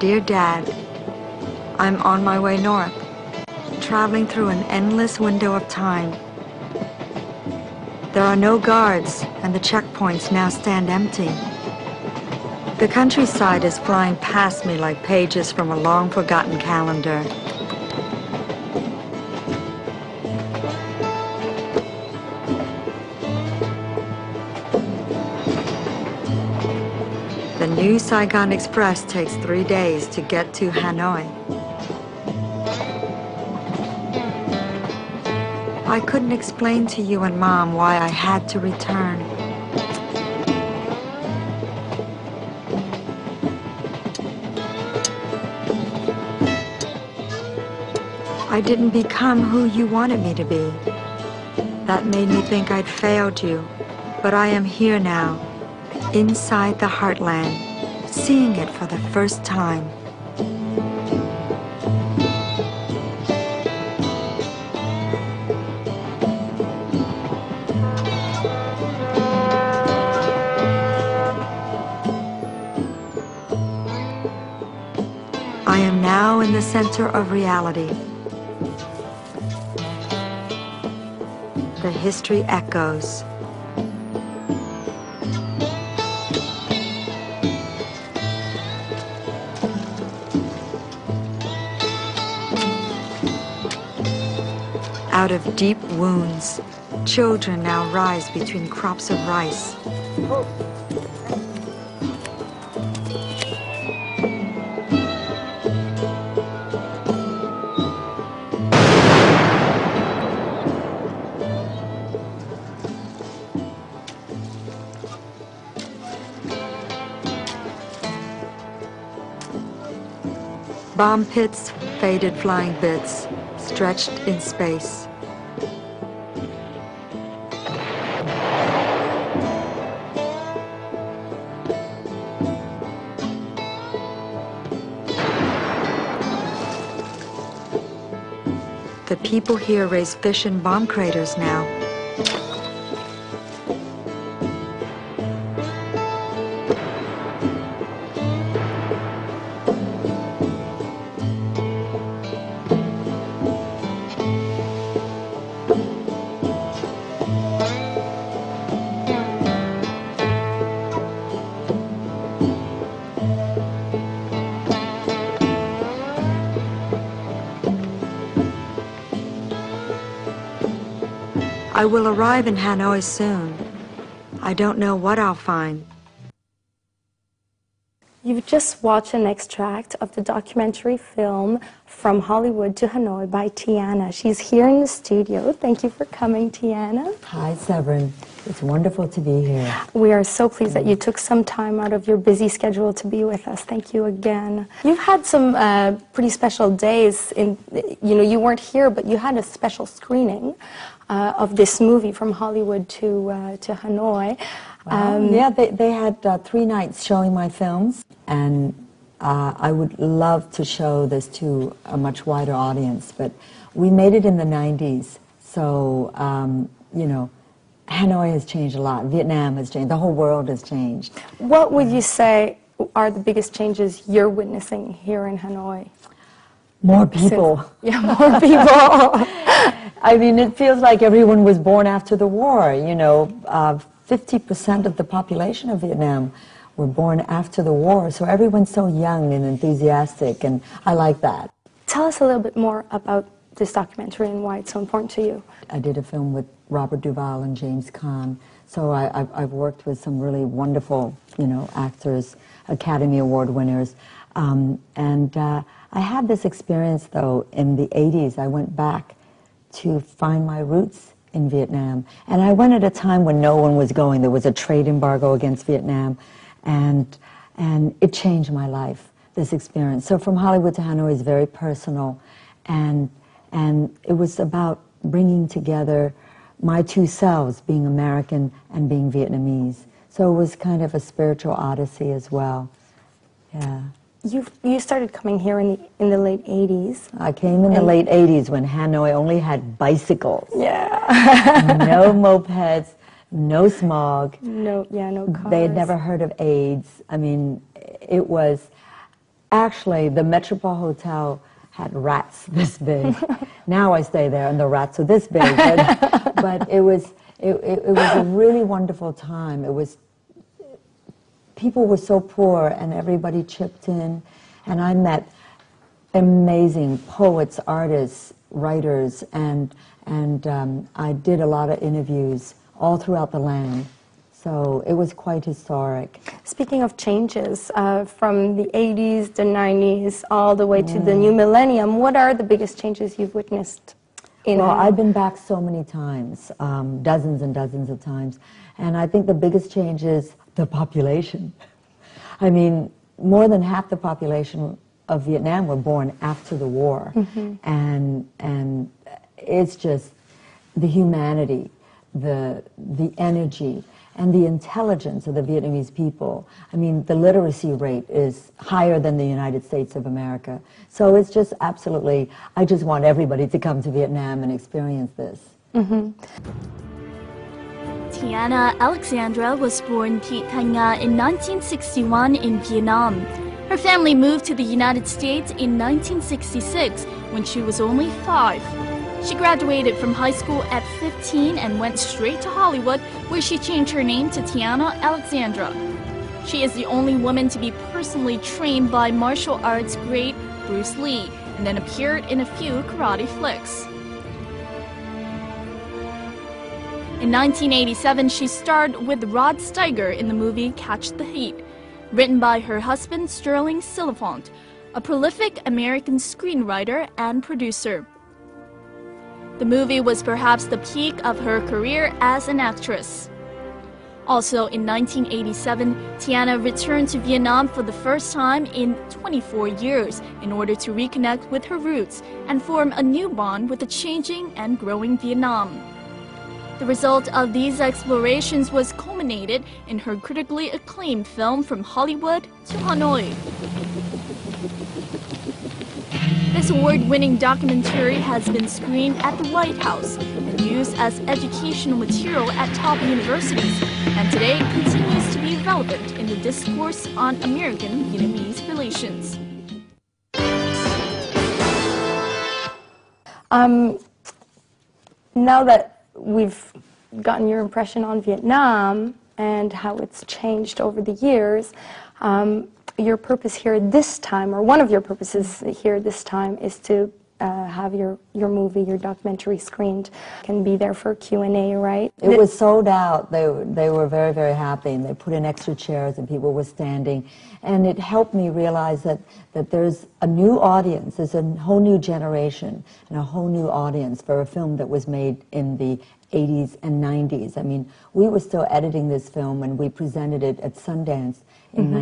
Dear Dad, I'm on my way north, traveling through an endless window of time. There are no guards, and the checkpoints now stand empty. The countryside is flying past me like pages from a long-forgotten calendar. The new Saigon Express takes 3 days to get to Hanoi. I couldn't explain to you and Mom why I had to return. I didn't become who you wanted me to be. That made me think I'd failed you. But I am here now, inside the heartland, seeing it for the first time. I am now in the center of reality. The history echoes. Out of deep wounds, children now rise between crops of rice. Bomb pits, faded flying bits, stretched in space. The people here raise fish in bomb craters now. I will arrive in Hanoi soon. I don't know what I'll find. You've just watched an extract of the documentary film From Hollywood to Hanoi by Tiana. She's here in the studio. Thank you for coming, Tiana. Hi, Severin. It's wonderful to be here. We are so pleased that you took some time out of your busy schedule to be with us. Thank you again. You've had some pretty special days. You weren't here, but you had a special screening of this movie From Hollywood to Hanoi. Yeah, they had 3 nights showing my films, and I would love to show this to a much wider audience, but we made it in the 90s, so, Hanoi has changed a lot, Vietnam has changed, the whole world has changed. What would you say are the biggest changes you're witnessing here in Hanoi? More people. Yeah, more people. I mean, it feels like everyone was born after the war, 50% of the population of Vietnam were born after the war, so everyone's so young and enthusiastic, and I like that. Tell us a little bit more about this documentary and why it's so important to you. I did a film with Robert Duvall and James Caan, so I've worked with some really wonderful, actors, Academy Award winners, I had this experience, though, in the 80s. I went back to find my roots in Vietnam. And I went at a time when no one was going. There was a trade embargo against Vietnam, and it changed my life, this experience. So From Hollywood to Hanoi is very personal, and it was about bringing together my 2 selves, being American and being Vietnamese. So it was kind of a spiritual odyssey as well. Yeah. You started coming here in the late 80s. I came in the late 80s when Hanoi only had bicycles. Yeah. No mopeds, no smog. No cars. They had never heard of AIDS. I mean, it was Actually, the Metropole Hotel had rats this big. Now I stay there and the rats are this big. But it was a really wonderful time. People were so poor and everybody chipped in, and I met amazing poets, artists, writers, and I did a lot of interviews all throughout the land. So it was quite historic. Speaking of changes, from the 80s, the 90s, all the way to the new millennium, what are the biggest changes you've witnessed in Well, I've been back so many times, dozens and dozens of times, and I think the biggest change is the population. I mean, more than half the population of Vietnam were born after the war, and it's just the humanity, the energy, and the intelligence of the Vietnamese people. I mean, the literacy rate is higher than the United States of America. So it's just absolutely, I just want everybody to come to Vietnam and experience this. Tiana Alexandra was born Thị Thanh Nga in 1961 in Vietnam. Her family moved to the United States in 1966 when she was only 5. She graduated from high school at 15 and went straight to Hollywood, where she changed her name to Tiana Alexandra. She is the only woman to be personally trained by martial arts great Bruce Lee, and then appeared in a few karate flicks. In 1987, she starred with Rod Steiger in the movie Catch the Heat, written by her husband Sterling Silliphant, a prolific American screenwriter and producer. The movie was perhaps the peak of her career as an actress. Also in 1987, Tiana returned to Vietnam for the first time in 24 years in order to reconnect with her roots and form a new bond with the changing and growing Vietnam. The result of these explorations was culminated in her critically acclaimed film From Hollywood to Hanoi. This award-winning documentary has been screened at the White House and used as educational material at top universities, and today continues to be relevant in the discourse on American-Vietnamese relations. Now that we've gotten your impression on Vietnam and how it's changed over the years, your purpose here this time, or one of your purposes here this time, is to have your movie, your documentary screened. Can be there for Q&A, right? It was sold out. They were very, very happy, and they put in extra chairs and people were standing. And it helped me realize that there's a new audience, there's a whole new generation and a whole new audience for a film that was made in the 80s and 90s. I mean, we were still editing this film when we presented it at Sundance in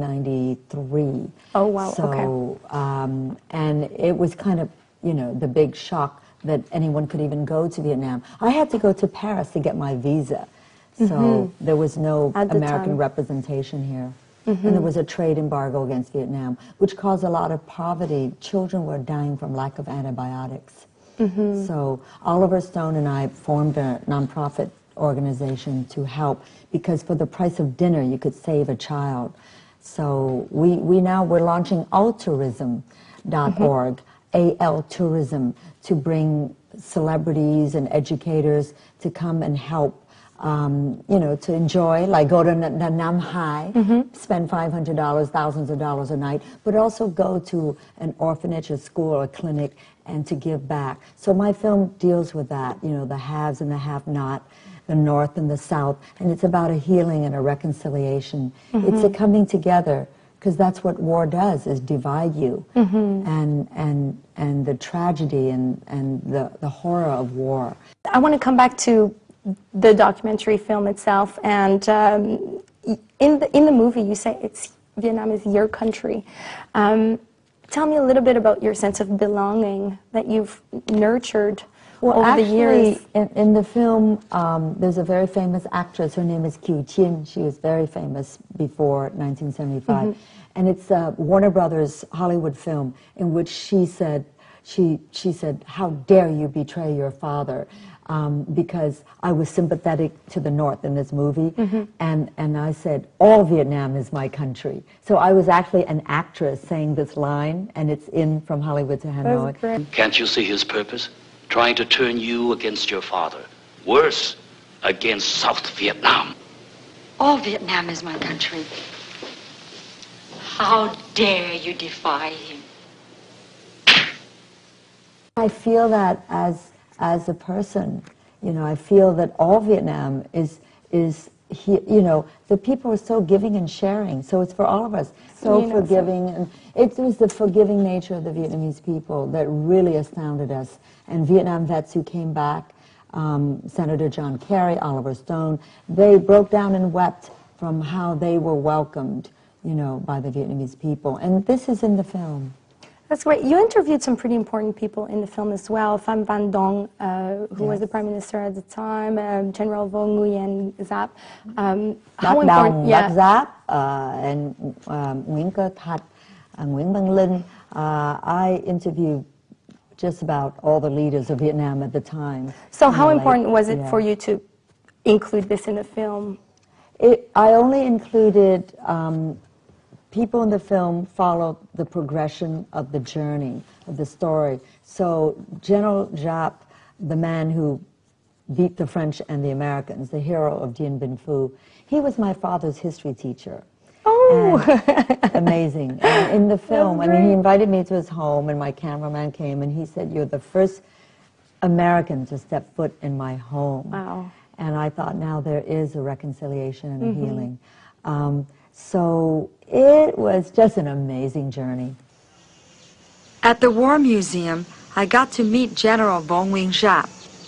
1993. Oh, wow, so, okay. And it was kind of, you know, the big shock that anyone could even go to Vietnam. I had to go to Paris to get my visa, so there was no American representation here. And there was a trade embargo against Vietnam, which caused a lot of poverty. Children were dying from lack of antibiotics. So Oliver Stone and I formed a nonprofit organization to help, because for the price of dinner you could save a child. So we're launching altourism.org, AL Tourism, to bring celebrities and educators to come and help, you know, to enjoy, like go to Nam Hai, spend $500, thousands of dollars a night, but also go to an orphanage, a school, or a clinic, and to give back. So my film deals with that, you know, the haves and the have-not, the North and the South, and it's about a healing and a reconciliation. It's a coming together, because that's what war does, is divide you, and the tragedy and the horror of war. I want to come back to the documentary film itself, and in the movie you say Vietnam is your country. Tell me a little bit about your sense of belonging that you've nurtured over the years. In the film, there's a very famous actress. Her name is Kieu Chinh. She was very famous before 1975. And it's a Warner Brothers Hollywood film in which she said, she said, "How dare you betray your father?" Because I was sympathetic to the North in this movie, and I said, "All Vietnam is my country." So I was actually an actress saying this line, and it's in From Hollywood to Hanoi. That's great. Can't you see his purpose? Trying to turn you against your father. Worse, against South Vietnam. All Vietnam is my country. How dare you defy him? I feel that as a person, you know, I feel that all Vietnam is you know, the people are so giving and sharing, so it's for all of us. So You know, forgiving, and it was the forgiving nature of the Vietnamese people that really astounded us. And Vietnam vets who came back, Senator John Kerry, Oliver Stone, they broke down and wept from how they were welcomed, you know, by the Vietnamese people. And this is in the film. That's great. You interviewed some pretty important people in the film as well. Pham Van Dong, who was the prime minister at the time, General Vo Nguyen Giap. How important? Bác Giáp, and Nguyễn Cơ Thạch, Nguyễn Văn Linh. I interviewed just about all the leaders of Vietnam at the time. So how important was it for you to include this in the film? I only included people in the film followed the progression of the journey, of the story. So General Giap, the man who beat the French and the Americans, the hero of Dien Bien Phu, he was my father's history teacher. Oh! And amazing. And in the film, I mean, he invited me to his home, and my cameraman came, and he said, "You're the first American to step foot in my home." Wow. And I thought, now there is a reconciliation and a healing. So it was just an amazing journey. At the War Museum, I got to meet General Vo Nguyen Giap.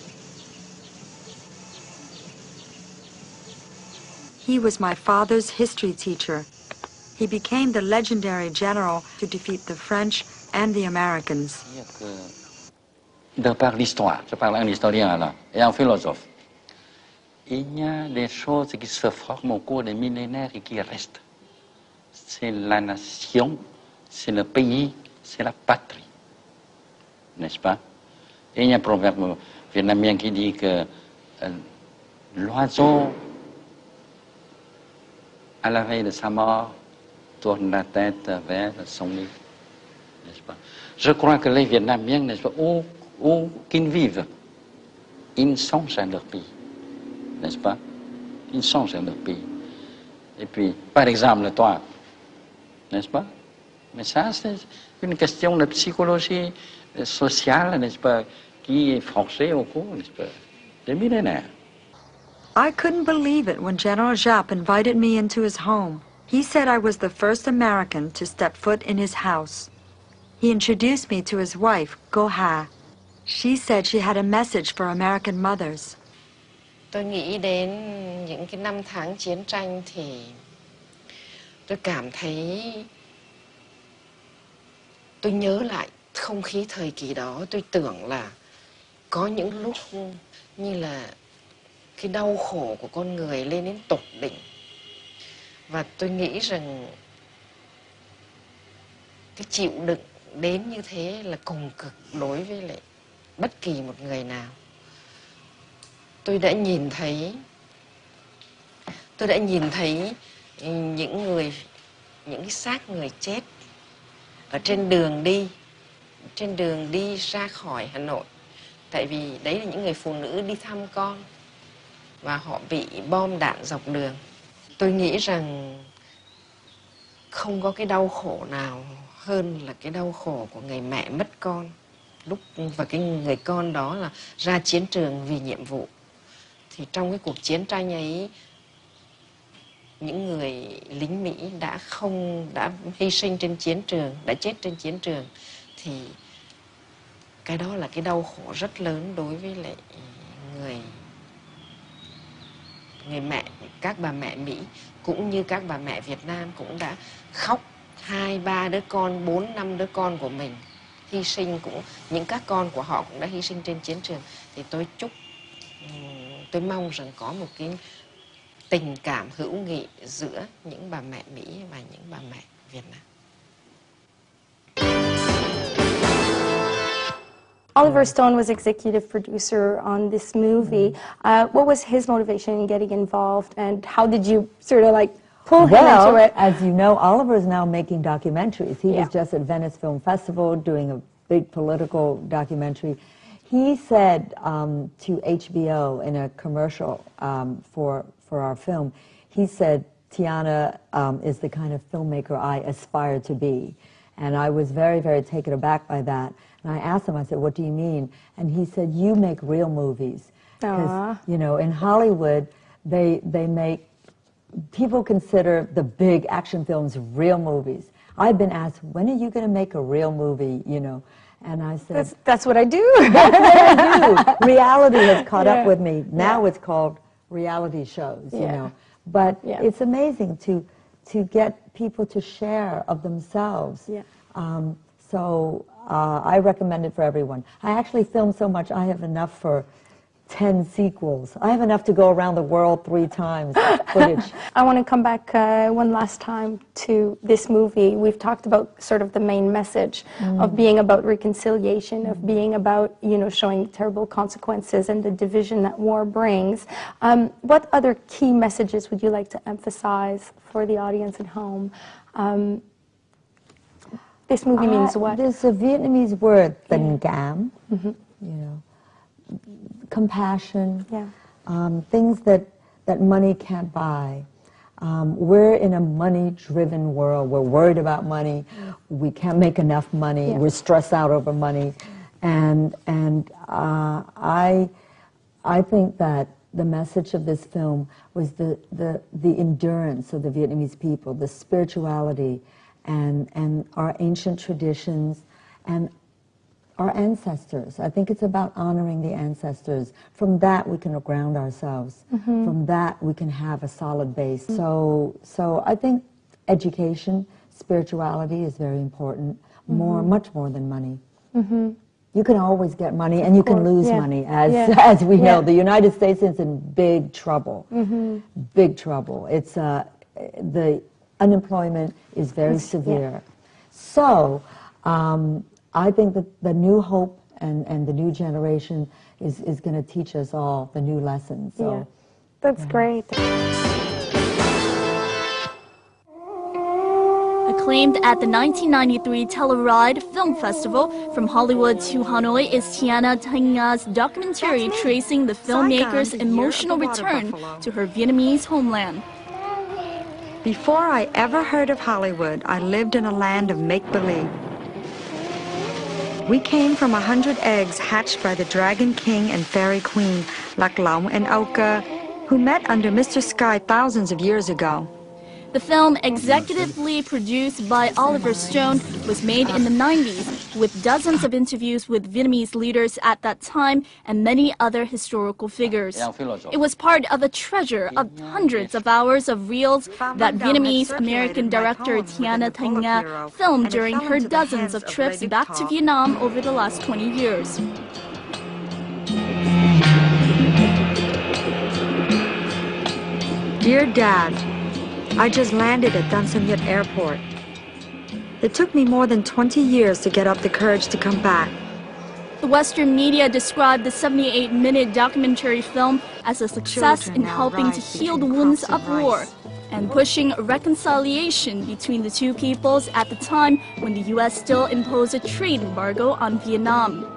He was my father's history teacher. He became the legendary general to defeat the French and the Americans. De par l'histoire, je parle un historien là, et un philosophe. Il y a des choses qui se forment au cours des millénaires et qui restent. C'est la nation, c'est le pays, c'est la patrie. N'est-ce pas? Et il y a un proverbe vietnamien qui dit que l'oiseau, à la veille de sa mort, tourne la tête vers son nid. N'est-ce pas? Je crois que les Vietnamiens, n'est-ce pas, où qu'ils vivent, ils songent à leur pays. N'est-ce pas? Ils songent à leur pays. Et puis, par exemple, toi, n'est-ce pas? Mais ça, c'est une question de psychologie sociale, n'est-ce pas, qui est forcée au cours, n'est-ce pas, des millénaires. I couldn't believe it when General Giap invited me into his home. He said I was the first American to step foot in his house. He introduced me to his wife, Go Ha. She said she had a message for American mothers. Tôi nghĩ đến những cái năm tháng chiến tranh thì tôi cảm thấy, tôi nhớ lại không khí thời kỳ đó, tôi tưởng là có những lúc như là cái đau khổ của con người lên đến tột đỉnh. Và tôi nghĩ rằng cái chịu đựng đến như thế là cùng cực đối với lại bất kỳ một người nào. Tôi đã nhìn thấy những cái xác người chết ở trên đường đi ra khỏi Hà Nội. Tại vì đấy là những người phụ nữ đi thăm con và họ bị bom đạn dọc đường. Tôi nghĩ rằng không có cái đau khổ nào hơn là cái đau khổ của người mẹ mất con. Và cái người con đó là ra chiến trường vì nhiệm vụ. Thì trong cái cuộc chiến tranh ấy, những người lính Mỹ đã hy sinh trên chiến trường, đã chết trên chiến trường, thì cái đó là cái đau khổ rất lớn đối với lại người mẹ, các bà mẹ Mỹ cũng như các bà mẹ Việt Nam cũng đã khóc 2-3 đứa con, 4-5 đứa con của mình hy sinh, cũng những các con của họ cũng đã hy sinh trên chiến trường. Thì tôi mong rằng có một cái tình cảm hữu nghị giữa những bà mẹ Mỹ và những bà mẹ Việt Nam. Oliver Stone was executive producer on this movie. What was his motivation in getting involved, and how did you sort of like pull him into it? As you know, Oliver is now making documentaries. He Yeah. was just at Venice Film Festival doing a big political documentary. He said to HBO in a commercial for our film, he said, Tiana is the kind of filmmaker I aspire to be. And I was very, very taken aback by that. And I asked him, I said, what do you mean? And he said, you make real movies. Because, you know, in Hollywood, they make, people consider the big action films real movies. I've been asked, when are you going to make a real movie, you know? And I said, That's what I do. that's what I do. Reality has caught up with me. Now it's called reality shows, you know. But it's amazing to get people to share of themselves. Yeah. So I recommend it for everyone. I actually film so much, I have enough for 10 sequels. I have enough to go around the world 3 times footage. I want to come back one last time to this movie. We've talked about sort of the main message of being about reconciliation, of being about, you know, showing terrible consequences and the division that war brings. What other key messages would you like to emphasize for the audience at home? This movie means what? There's a Vietnamese word, tình cảm, you know, compassion, things that money can't buy. We're in a money-driven world. We're worried about money. We can't make enough money. We're stressed out over money. And I think that the message of this film was the endurance of the Vietnamese people, the spirituality, and our ancient traditions, and our ancestors. I think it's about honoring the ancestors. From that, we can ground ourselves. From that, we can have a solid base. So I think education, spirituality is very important, much more than money. You can always get money, and you can lose money, as we know. The United States is in big trouble, big trouble. It's the unemployment is very severe. So I think that the new hope and the new generation is going to teach us all the new lessons. So, that's great. Acclaimed at the 1993 Telluride Film Festival, From Hollywood to Hanoi is Tiana Thanh Nga's documentary tracing the filmmaker's emotional return to her Vietnamese homeland. Before I ever heard of Hollywood, I lived in a land of make-believe. We came from 100 eggs hatched by the Dragon King and Fairy Queen, Lac Long and Oka, who met under Mr. Sky thousands of years ago. The film, executively produced by Oliver Stone, was made in the 90s, with dozens of interviews with Vietnamese leaders at that time and many other historical figures. It was part of a treasure of hundreds of hours of reels that Vietnamese-American director Tiana Thanh Nga filmed during her dozens of trips back to Vietnam over the last 20 years. Dear Dad, I just landed at Tan Son Nhat Airport. It took me more than 20 years to get up the courage to come back. The Western media described the 78-minute documentary film as a success in helping to heal the wounds of war and pushing reconciliation between the two peoples at the time when the U.S. still imposed a trade embargo on Vietnam.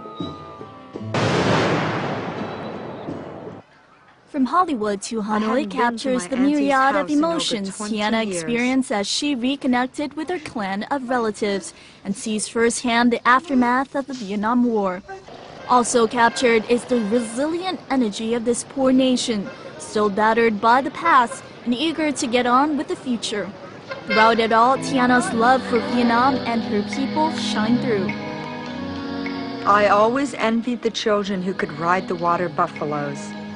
From Hollywood to Hanoi captures the myriad of emotions Tiana experienced as she reconnected with her clan of relatives and sees firsthand the aftermath of the Vietnam War. Also captured is the resilient energy of this poor nation, still battered by the past and eager to get on with the future. Throughout it all, Tiana's love for Vietnam and her people shine through. I always envied the children who could ride the water buffaloes.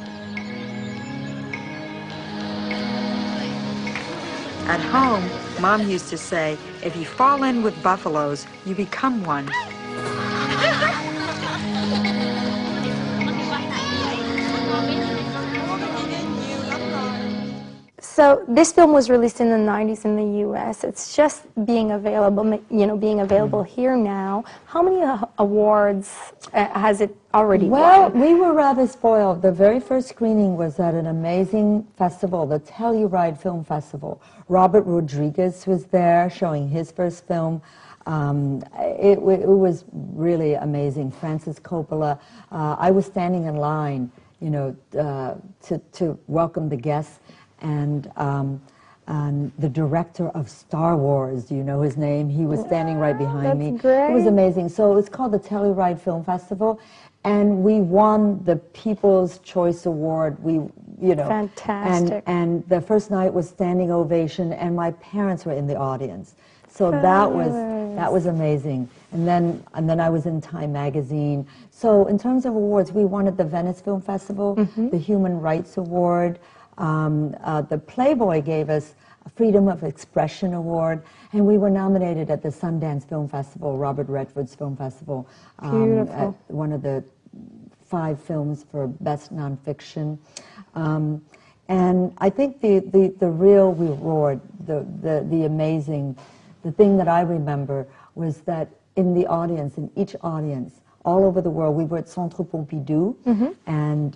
At home, Mom used to say, if you fall in with buffaloes, you become one. So So this film was released in the 90s in the U.S. It's just being available, being available here now. How many awards has it already Well, won? we were rather spoiled. The very first screening was at an amazing festival, the Telluride Film Festival. Robert Rodriguez was there showing his first film. It was really amazing. Francis Coppola. I was standing in line, to welcome the guests, and the director of Star Wars, do you know his name? He was standing right behind me. Great. It was amazing. So it's called the Telluride Film Festival, and we won the People's Choice Award. Fantastic. And the first night was standing ovation, and my parents were in the audience. So that was amazing. And then I was in Time Magazine. So in terms of awards, we won at the Venice Film Festival, the Human Rights Award. The Playboy gave us a Freedom of Expression Award, and we were nominated at the Sundance Film Festival, Robert Redford's Film Festival, at one of the 5 films for Best Nonfiction. And I think the real reward, the amazing, the thing that I remember was that in the audience, in each audience, all over the world, we were at Centre Pompidou, and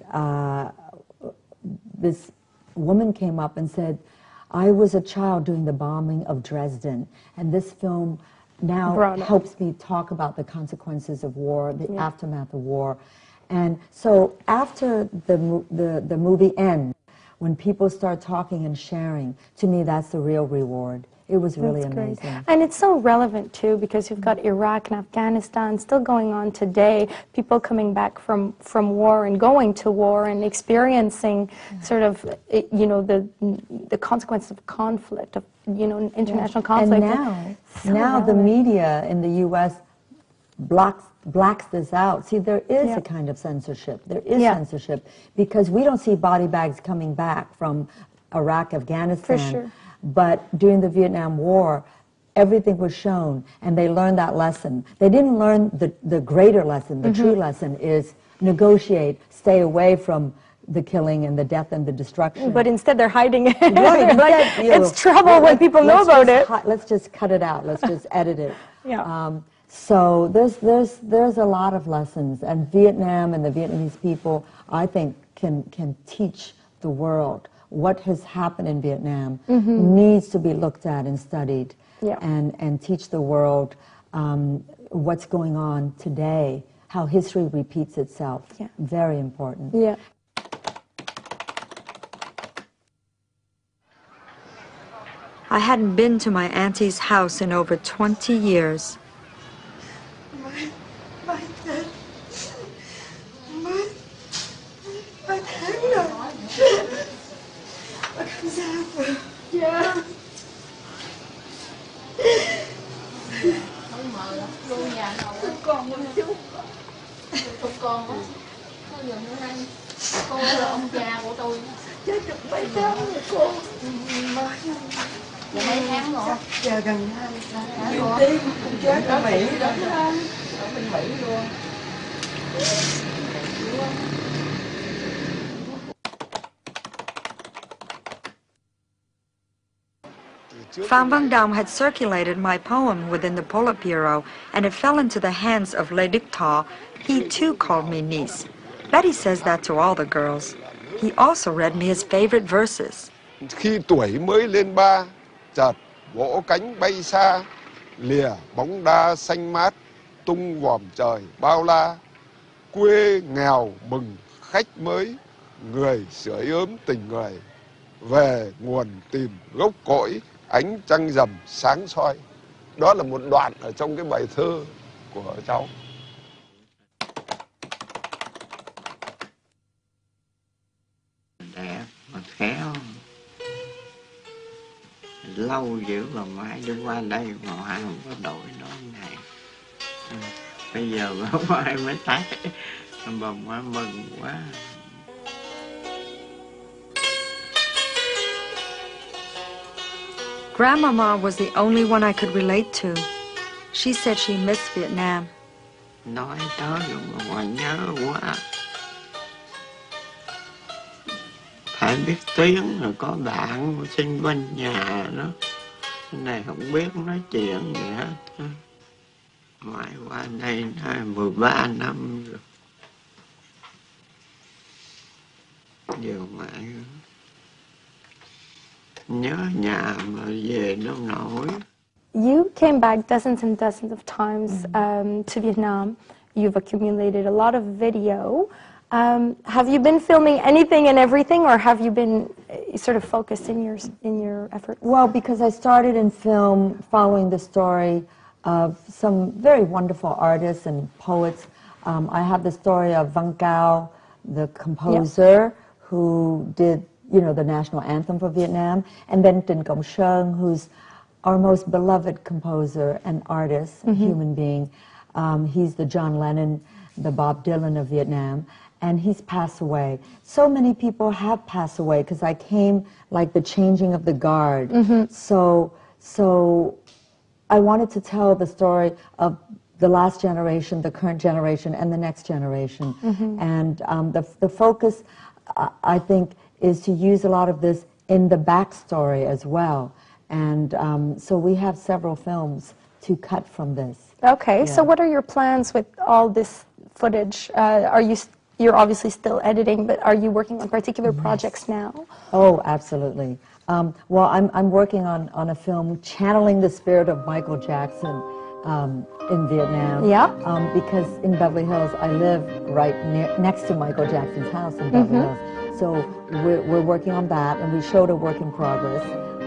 this woman came up and said, I was a child during the bombing of Dresden, and this film now helps me talk about the consequences of war, the aftermath of war. And so after the movie ends, when people start talking and sharing, to me that's the real reward. It was really amazing. Great. And it's so relevant, too, because you've got Iraq and Afghanistan still going on today, people coming back from war and going to war and experiencing sort of, the consequences of conflict, of, international conflict. And now the media in the U.S. blacks this out. See, there is a kind of censorship. There is censorship because we don't see body bags coming back from Iraq, Afghanistan. For sure. But during the Vietnam War, everything was shown, and they learned that lesson. They didn't learn the greater lesson. The true lesson is negotiate, stay away from the killing and the death and the destruction. But instead they're hiding it. Right. Like, it's trouble when people know about it. Let's just cut it out. Let's just edit it. Yeah. So there's a lot of lessons, and Vietnam and the Vietnamese people, I think, can teach the world. What has happened in Vietnam needs to be looked at and studied, and teach the world what's going on today, how history repeats itself. Yeah. Very important. Yeah. I hadn't been to my auntie's house in over 20 years. Cô là ông cha của tôi. Chết được mấy tháng rồi cô. Dạ mấy tháng rồi. Dạ gần 2 tháng. Nhiều tim cũng chết ở Mỹ đó. Ở bên Mỹ luôn. Pham Van Dam had circulated my poem within the Politburo, and it fell into the hands of Le Duc Tho. He too called me niece. Betty says that to all the girls. He also read me his favorite verses. Khi tuổi mới lên 3, chợt vỗ cánh bay xa, lìa bóng đa xanh mát, tung vòm trời bao la. Quê nghèo mừng khách mới, người sưởi ấm tình người, về nguồn tìm gốc cội, ánh trăng rằm sáng soi. Đó là một đoạn ở trong cái bài thơ của cháu. Đẹp mà khéo, lâu dữ mà mai đi qua đây mà ai không có đổi đó này. Bây giờ mai mới thấy bà má mừng quá. Grandmama was the only one I could relate to. She said she missed Vietnam. Nói tới mà nhớ quá. Thấy phải biết tiếng rồi có bạn sinh bên nhà đó. Cái này không biết nói chuyện gì hết. Ngoại qua đây đã 13 năm rồi. Giờ ngoại nhớ nhà mà về đâu nổi. You came back dozens and dozens of times to Vietnam. You've accumulated a lot of video. Have you been filming anything and everything, or have you been sort of focused in your efforts? Well, because I started in film following the story of some very wonderful artists and poets. I have the story of Văn Cao, the composer who did, you know, the national anthem for Vietnam, and then Trịnh Công Sơn, who's our most beloved composer and artist, and human being. He's the John Lennon, the Bob Dylan of Vietnam, and he's passed away. So many people have passed away because I came like the changing of the guard. So I wanted to tell the story of the last generation, the current generation, and the next generation. And the focus, I think, is to use a lot of this in the backstory as well. And so we have several films to cut from this. Okay, so what are your plans with all this footage? You're obviously still editing, but are you working on particular projects now? Oh, absolutely. Well, I'm working on a film channeling the spirit of Michael Jackson in Vietnam. Yeah. Because in Beverly Hills, I live right next to Michael Jackson's house in Beverly Hills. So we're working on that, and we showed a work in progress.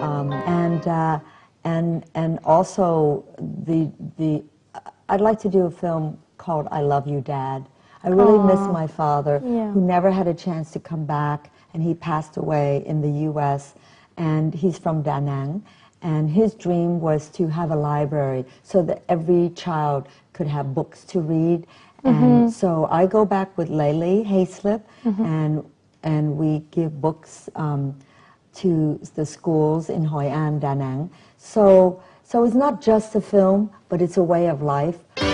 And also I'd like to do a film called I Love You, Dad. I really miss my father, who never had a chance to come back, and he passed away in the U.S., and he's from Da Nang, and his dream was to have a library so that every child could have books to read. And so I go back with Laylee Hayslip, and we give books to the schools in Hoi An, Da Nang. So it's not just a film, but it's a way of life.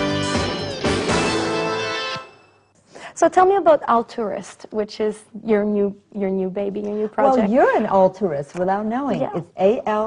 So tell me about Altourist, which is your new baby, your new project. Well, you're an Altourist without knowing. Yeah. It's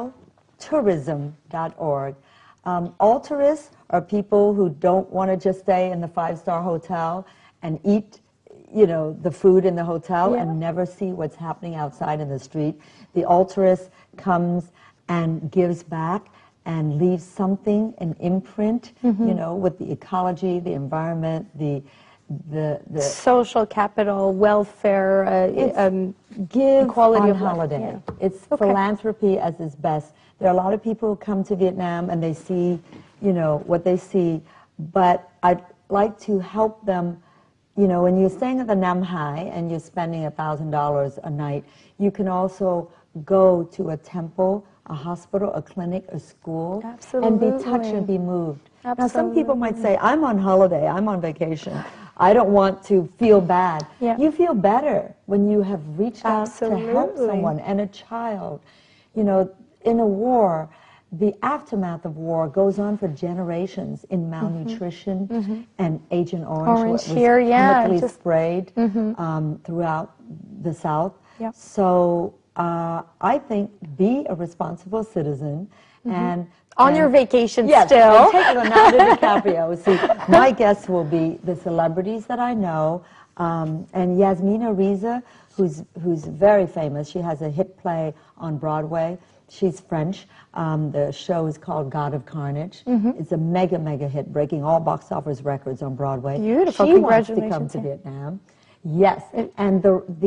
altourism.org. Altourists are people who don't want to just stay in the 5-star hotel and eat, you know, the food in the hotel and never see what's happening outside in the street. The Altourist comes and gives back and leaves something, an imprint, you know, with the ecology, the environment, the social capital, welfare, give quality on of life. holiday. Yeah. It's philanthropy at its best. There are a lot of people who come to Vietnam and they see, you know, what they see, but I'd like to help them. You know, when you're staying at the Nam Hai and you're spending $1,000 a night, you can also go to a temple, a hospital, a clinic, a school, and be touched and be moved. Now, some people might say, I'm on holiday, I'm on vacation, I don't want to feel bad. You feel better when you have reached out to help someone, and a child. You know, in a war, the aftermath of war goes on for generations in malnutrition and Agent Orange was here, chemically sprayed throughout the South. So I think be a responsible citizen and on your vacation still. still. Take Leonardo DiCaprio. See, my guests will be the celebrities that I know, and Yasmina Reza, who's very famous. She has a hit play on Broadway. She's French. The show is called God of Carnage. It's a mega hit, breaking all box office records on Broadway. Beautiful. She wants to Congratulations. come to Vietnam. Yes, and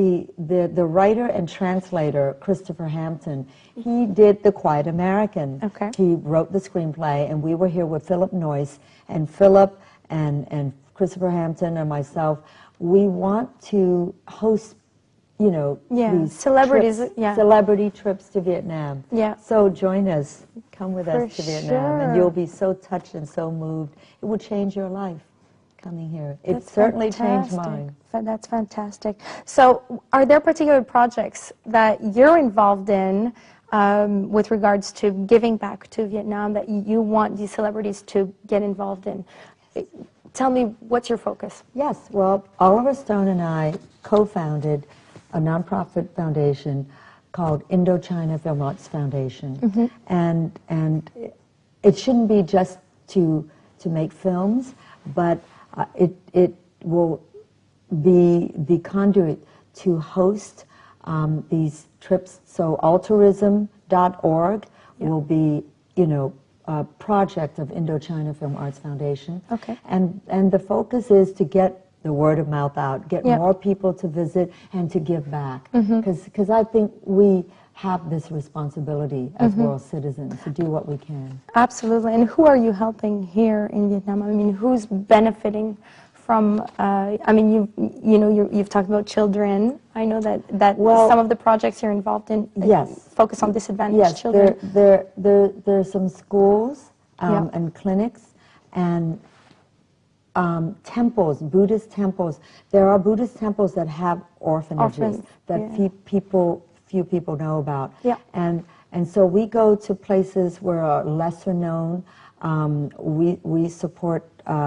the writer and translator, Christopher Hampton, he did The Quiet American. Okay. He wrote the screenplay, and we were here with Philip Noyce, and Philip and Christopher Hampton and myself, we want to host, you know, these celebrities, trips, celebrity trips to Vietnam. So join us, come with us to Vietnam, and you'll be so touched and so moved. It will change your life coming here. It certainly changed mine. That's fantastic. So are there particular projects that you're involved in with regards to giving back to Vietnam that you want these celebrities to get involved in? Tell me, what's your focus? Yes, well, Oliver Stone and I co-founded a nonprofit foundation called Indochina Film Arts Foundation, and it shouldn't be just to make films, but it will be the conduit to host these trips. So altruism.org will be, a project of Indochina Film Arts Foundation. Okay. And the focus is to get the word of mouth out, get more people to visit and to give back. Because I think we have this responsibility as world citizens to do what we can. Absolutely. And who are you helping here in Vietnam? I mean, who's benefiting from? I mean, you've talked about children. I know that some of the projects you're involved in focus on disadvantaged children. There's some schools and clinics and temples, Buddhist temples. There are Buddhist temples that have orphanages that few people know about. Yeah. And so we go to places where are lesser known. We support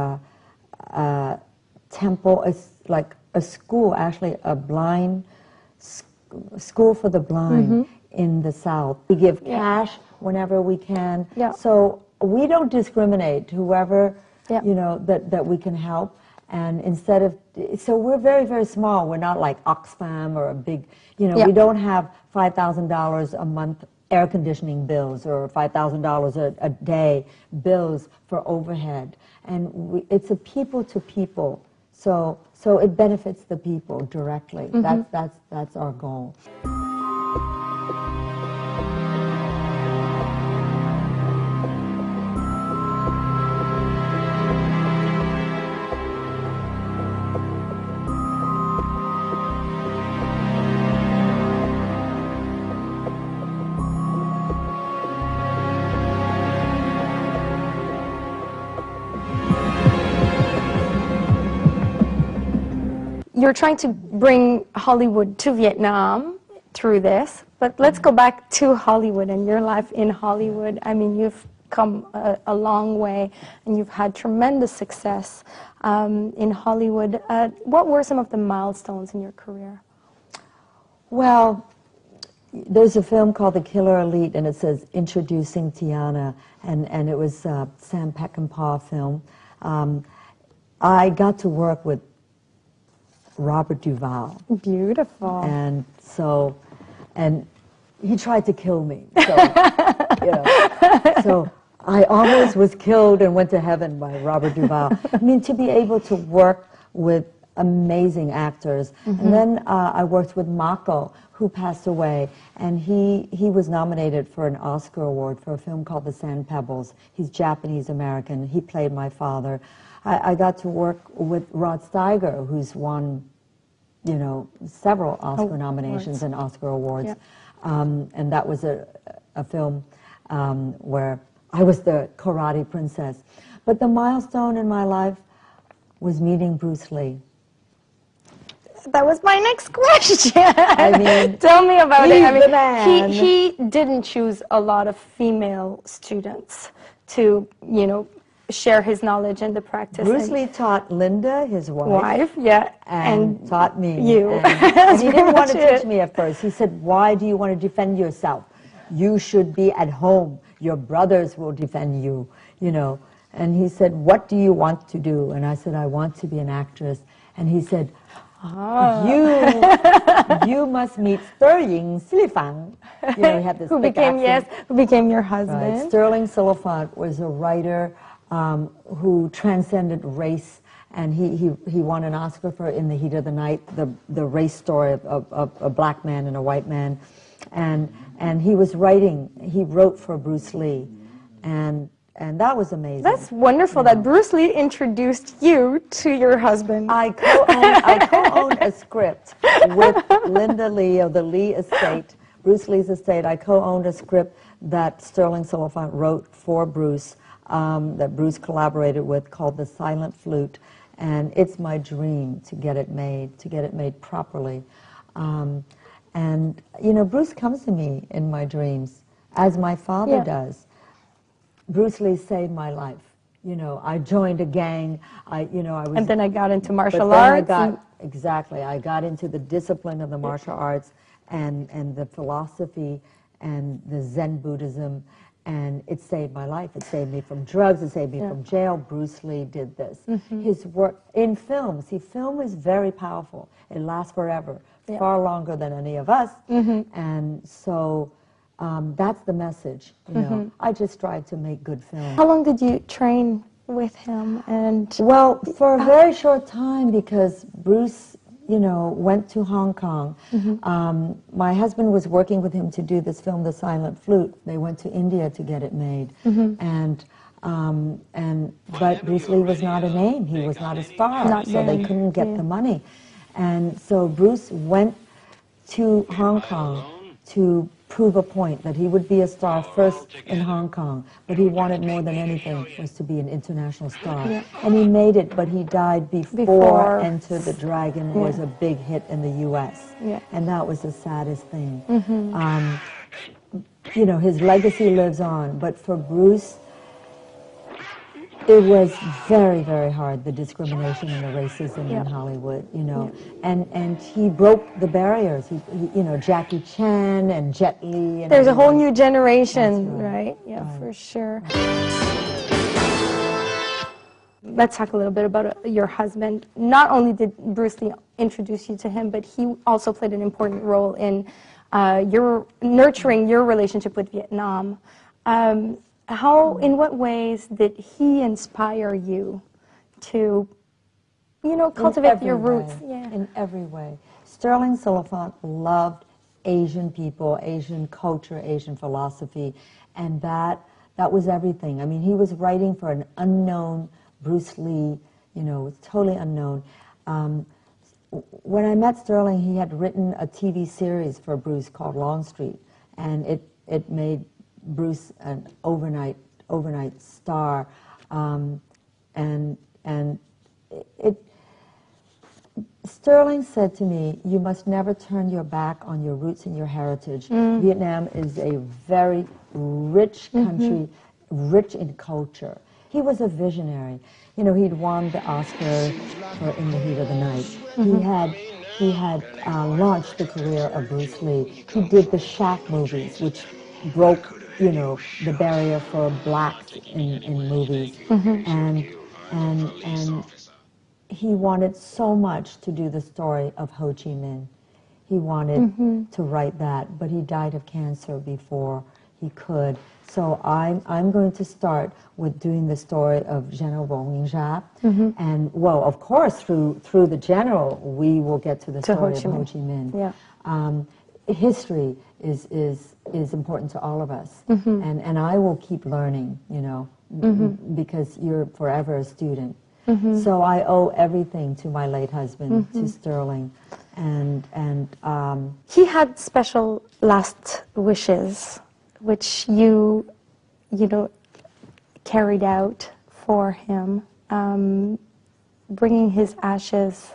temple, like a school, actually a blind school for the blind in the South. We give cash whenever we can. Yeah. So we don't discriminate. Whoever that we can help. And instead of, so we're very, very small. We're not like Oxfam or a big, we don't have $5,000 a month air conditioning bills or $5,000 a day bills for overhead. And it's a people to people. So it benefits the people directly. That's our goal. You're trying to bring Hollywood to Vietnam through this, but let's go back to Hollywood and your life in Hollywood. I mean, you've come a long way and you've had tremendous success in Hollywood. What were some of the milestones in your career? Well, there's a film called The Killer Elite, and it says Introducing Tiana, and it was a Sam Peckinpah film. I got to work with Robert Duvall. Beautiful. And so, and he tried to kill me. So, so I almost was killed and went to heaven by Robert Duvall. I mean, to be able to work with amazing actors. And then I worked with Mako, who passed away, and he was nominated for an Oscar award for a film called The Sand Pebbles. He's Japanese-American. He played my father. I got to work with Rod Steiger, who's won, several Oscar nominations and Oscar awards. Yeah. And that was a film where I was the karate princess. But the milestone in my life was meeting Bruce Lee. That was my next question. I mean, tell me about it. I mean, the man. He didn't choose a lot of female students to, share his knowledge and the practice. Bruce Lee taught Linda, his wife, and taught me. You. And he didn't want to teach me at first. He said, "Why do you want to defend yourself? You should be at home. Your brothers will defend you, And he said, "What do you want to do?" And I said, "I want to be an actress." And he said, You must meet Sterling Silliphant. He had this who became your husband. Right. Sterling Silliphant was a writer who transcended race, and he won an Oscar for In the Heat of the Night, the race story of a black man and a white man, and he was writing. He wrote for Bruce Lee, and that was amazing. That's wonderful that Bruce Lee introduced you to your husband. I co-owned a script with Linda Lee of the Lee Estate, Bruce Lee's estate. I co-owned a script that Sterling Silliphant wrote for Bruce, that Bruce collaborated with, called The Silent Flute. And it's my dream to get it made properly. And, Bruce comes to me in my dreams, as my father does. Bruce Lee saved my life. I joined a gang. I was. And then I got into martial arts. exactly. I got into the discipline of the martial arts and the philosophy and the Zen Buddhism, and it saved my life. It saved me from drugs. It saved me from jail. Bruce Lee did this. His work in film, see, film is very powerful. It lasts forever, far longer than any of us. And so that's the message. You know, I just strive to make good film. How long did you train with him? And well, for a very short time, because Bruce, you know, went to Hong Kong. My husband was working with him to do this film, The Silent Flute. They went to India to get it made. But Bruce Lee was not a name. He was not a star, so they couldn't get the money. And so Bruce went to Hong Kong to prove a point that he would be a star first in Hong Kong, but he wanted more than anything was to be an international star. And he made it, but he died before Enter the Dragon was a big hit in the U.S. And that was the saddest thing. You know, his legacy lives on, but for Bruce, it was very, very hard, the discrimination and the racism in Hollywood, you know. And he broke the barriers. He, you know, Jackie Chan and Jet Li. And there's a whole new generation, right? Yeah, for sure. Let's talk a little bit about your husband. Not only did Bruce Lee introduce you to him, but he also played an important role in your nurturing your relationship with Vietnam. In what ways did he inspire you to, you know, cultivate your roots? In every way. Sterling Silliphant loved Asian people, Asian culture, Asian philosophy, and that was everything. I mean, he was writing for an unknown Bruce Lee, you know, totally unknown. When I met Sterling, he had written a TV series for Bruce called Longstreet, and it made Bruce an overnight star, Sterling said to me, "You must never turn your back on your roots and your heritage. Vietnam is a very rich country, rich in culture." He was a visionary. You know, he'd won the Oscar for In the Heat of the Night. He had launched the career of Bruce Lee. He did the Shaft movies, which broke, you know, the barrier for blacks in movies. And he wanted so much to do the story of Ho Chi Minh. He wanted to write that, but he died of cancer before he could. So I'm going to start with doing the story of General Vo Nguyen Giap. And, well, of course, through the general, we will get to the story of Ho Chi Minh. History is important to all of us, and I will keep learning, you know, because you're forever a student. So I owe everything to my late husband, to Sterling, and he had special last wishes, which you know, carried out for him, bringing his ashes.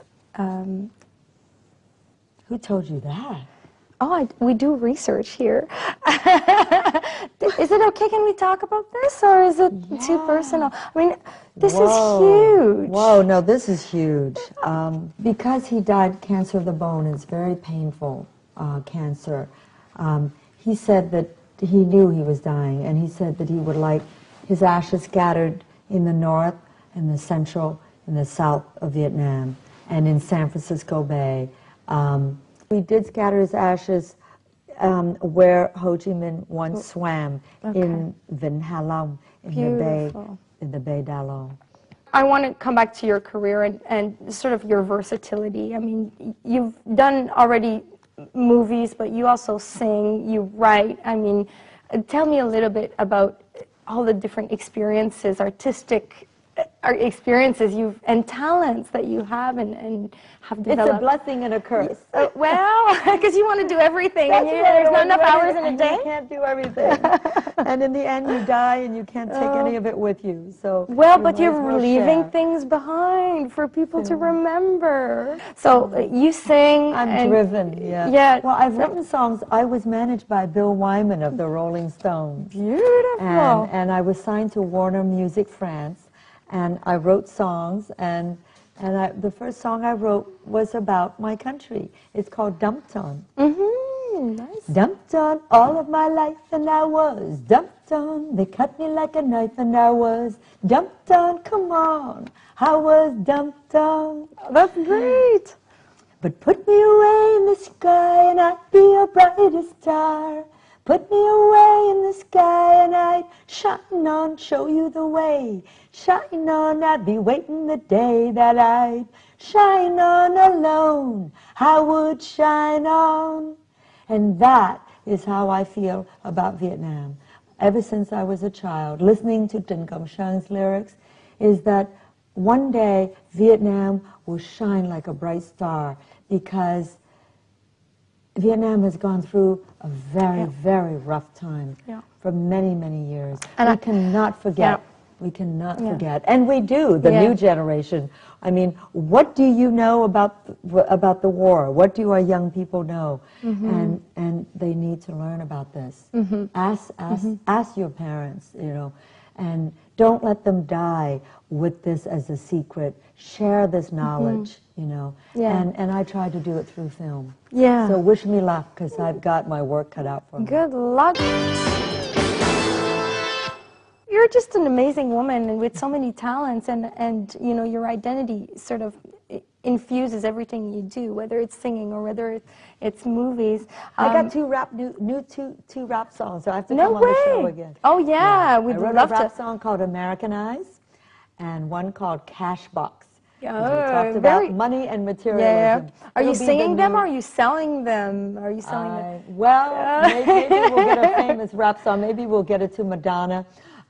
Who told you that? Oh, we do research here. Is it okay? Can we talk about this, or is it too personal? I mean, this is huge. Whoa, no, this is huge. Because he died cancer of the bone, it's very painful cancer. He said that he knew he was dying, and he said that he would like his ashes scattered in the north, in the central, in the south of Vietnam, and in San Francisco Bay. We did scatter his ashes where Ho Chi Minh once swam, in Vịnh Hạ Long, in the Bay d'Along. I want to come back to your career and sort of your versatility. I mean, you've done already movies, but you also sing, you write. I mean, tell me a little bit about all the different experiences, artistic experiences and talents that you have and have developed. It's a blessing and a curse. Well, because you want to do everything, and there's not enough hours in a day. You can't do everything. And in the end, you die, and you can't take any of it with you. So well, but you're leaving things behind for people to remember. So you sing. I'm driven. Yeah. Well, I've written songs. I was managed by Bill Wyman of the Rolling Stones. Beautiful. And I was signed to Warner Music France. And I wrote songs, and And the first song I wrote was about my country. It's called Dumped On. Nice. Dumped on all of my life and I was dumped on. They cut me like a knife and I was dumped on. Come on, I was dumped on. That's great. But put me away in the sky and I'd be your brightest star. Put me away in the sky and I'd shine on, show you the way. Shine on, I'd be waiting the day that I'd shine on alone. I would shine on. And that is how I feel about Vietnam. Ever since I was a child, listening to Trịnh Công Sang's lyrics, is that one day Vietnam will shine like a bright star, because Vietnam has gone through a very, very rough time for many, many years. And we cannot forget. We cannot forget. And we do, the new generation. I mean, what do you know about the war? What do our young people know? And they need to learn about this. Ask your parents, you know, and don't let them die with this as a secret. Share this knowledge, you know. And I try to do it through film. So wish me luck, because I've got my work cut out for me. Good luck. You're just an amazing woman, and with so many talents, and you know, your identity sort of infuses everything you do, whether it's singing or whether it's movies. I got two rap songs, so I have to come on the show again. Oh yeah, we'd love to. I wrote a rap song called Americanize, and one called Cashbox. We talked about money and materialism. Are you singing them, or are you selling them? Are you selling them? Well, maybe we'll get a famous rap song. Maybe we'll get it to Madonna.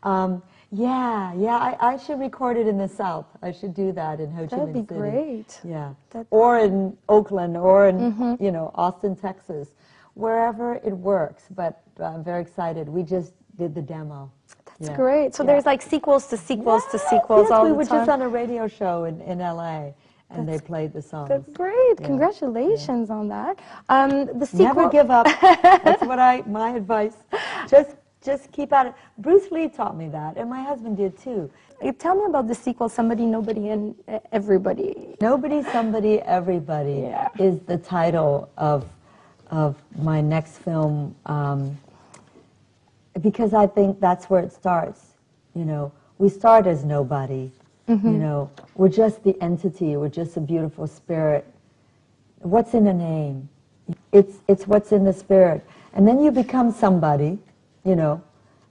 I should record it in the South. I should do that in Ho Chi Minh City. That'd be great. Yeah. Or in Oakland, or in, you know, Austin, Texas. Wherever it works, but I'm very excited. We just did the demo. That's great. So there's like sequels to sequels to sequels all the time. We were just on a radio show in L.A., and they played the songs. That's great. Congratulations on that. The sequel... Never give up. That's what my advice. Just keep at it. Bruce Lee taught me that, and my husband did too. Tell me about the sequel, Somebody, Nobody, and Everybody. Nobody, Somebody, Everybody is the title of my next film, because I think that's where it starts. You know, we start as nobody. You know, we're just the entity. We're just a beautiful spirit. What's in a name? It's what's in the spirit, and then you become somebody. You know,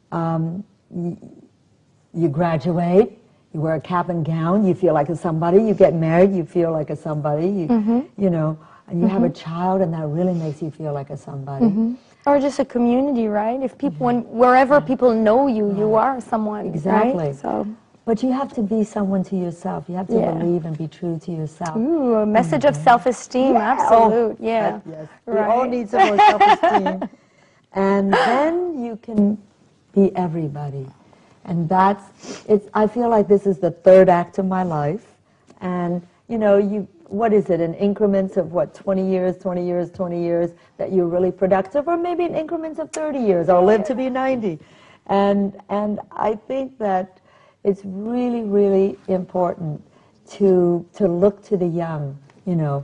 you graduate, you wear a cap and gown, you feel like a somebody. You get married, you feel like a somebody. You know, and you have a child, and that really makes you feel like a somebody. Or just a community, right? If people, wherever people know you, you are someone. Exactly. Right? So. But you have to be someone to yourself. You have to believe and be true to yourself. Ooh, a message of self-esteem. Absolute. Yes. We all need some more self-esteem. And then you can be everybody. And I feel like this is the third act of my life. And, you know, what is it, in increments of 20 years, 20 years, 20 years, that you're really productive, or maybe in increments of 30 years, I'll live to be 90. And I think that it's really, really important to look to the young, you know,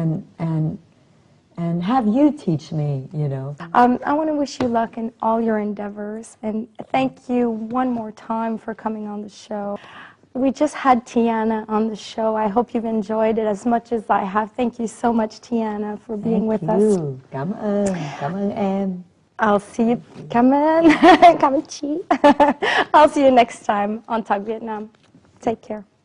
and have you teach me, you know. I want to wish you luck in all your endeavors, and thank you one more time for coming on the show. We just had Tiana on the show. I hope you've enjoyed it as much as I have. Thank you so much, Tiana, for being with us. Cảm ơn em. I'll see you. Cảm ơn chị. I'll see you next time on Talk Vietnam. Take care.